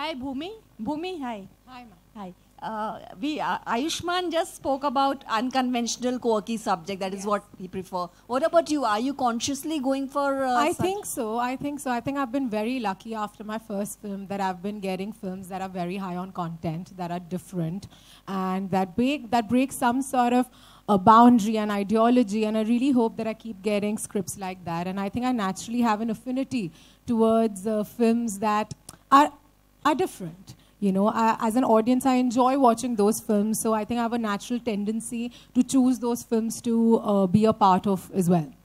Hi, Bhumi. Bhumi, hi. Hi, ma'am. Hi. Ayushman just spoke about unconventional, quirky subject. That is what he prefer. What about you? Are you consciously going for? I think so. I think I've been very lucky after my first film that I've been getting films that are very high on content, that are different, and that break some sort of a boundary and ideology. And I really hope that I keep getting scripts like that. And I think I naturally have an affinity towards films that are different. You know, as an audience, I enjoy watching those films, so I think I have a natural tendency to choose those films to be a part of as well.